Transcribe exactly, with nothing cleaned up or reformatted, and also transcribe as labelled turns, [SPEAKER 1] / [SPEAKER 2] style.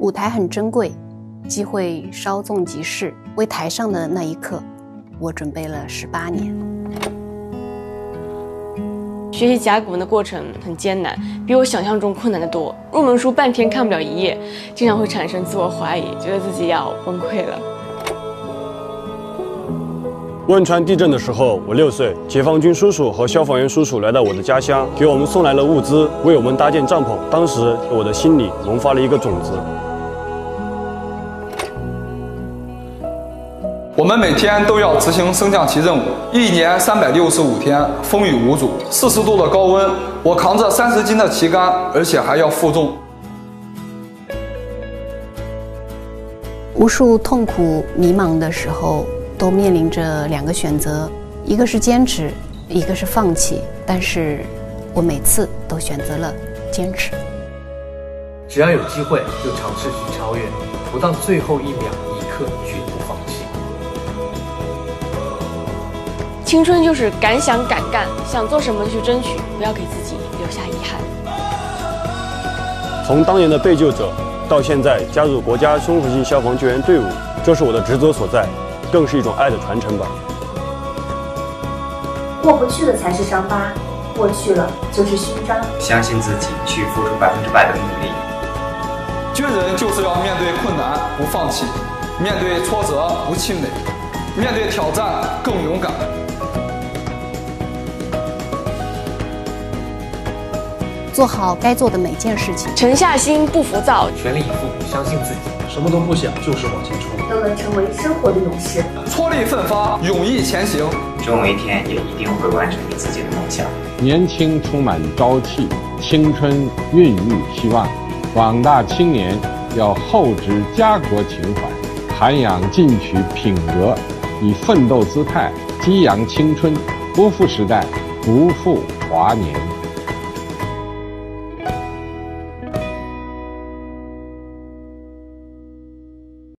[SPEAKER 1] 舞台很珍贵，机会稍纵即逝，为台上的那一刻，我准备了十八年。
[SPEAKER 2] 学习甲骨文的过程很艰难，比我想象中困难得多。入门书半天看不了一页，经常会产生自我怀疑，觉得自己要崩溃了。
[SPEAKER 3] 汶川地震的时候，我六岁，解放军叔叔和消防员叔叔来到我的家乡，给我们送来了物资，为我们搭建帐篷。当时我的心里萌发了一个种子。
[SPEAKER 4] 我们每天都要执行升降旗任务，一年三百六十五天，风雨无阻，四十度的高温，我扛着三十斤的旗杆，而且还要负重。
[SPEAKER 1] 无数痛苦、迷茫的时候，都面临着两个选择，一个是坚持，一个是放弃。但是，我每次都选择了坚持。
[SPEAKER 5] 只要有机会，就尝试去超越，不到最后一秒一刻绝不放弃。
[SPEAKER 2] 青春就是敢想敢干，想做什么就去争取，不要给自己留下遗憾。
[SPEAKER 3] 从当年的被救者，到现在加入国家综合性消防救援队伍，这是我的职责所在，更是一种爱的传承吧。
[SPEAKER 6] 过不去的才是伤疤，过去了就是勋章。
[SPEAKER 7] 相信自己，去付出百分之百的努力。
[SPEAKER 4] 军人就是要面对困难不放弃，面对挫折不气馁，面对挑战更勇敢。
[SPEAKER 1] 做好该做的每件事情，
[SPEAKER 2] 沉下心不浮躁，
[SPEAKER 5] 全力以赴，相信自己，什么都不想，就是往前冲，
[SPEAKER 6] 都能成为生活的勇士。
[SPEAKER 4] 踔厉奋发，勇毅前行，
[SPEAKER 7] 终有一天也一定会完成你自己的梦想。
[SPEAKER 8] 年轻充满朝气，青春孕育希望。广大青年要厚植家国情怀，涵养进取品格，以奋斗姿态激扬青春，不负时代，不负华年。